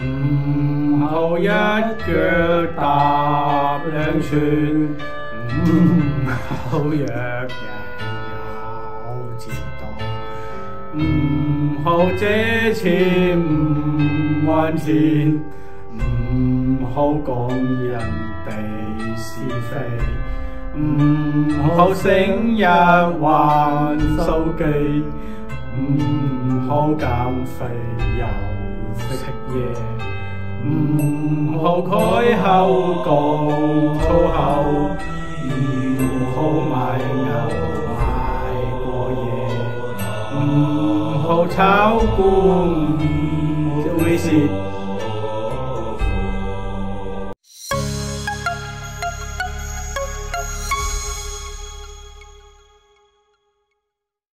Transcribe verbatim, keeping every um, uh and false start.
唔好一腳踏兩船，唔好約人有折墮，唔好借錢唔還錢，唔好講人哋是非，唔好成日玩手機，唔好減肥又食嘢，唔好開口講粗口，唔好買牛買過夜，唔好炒股，唔好蝕。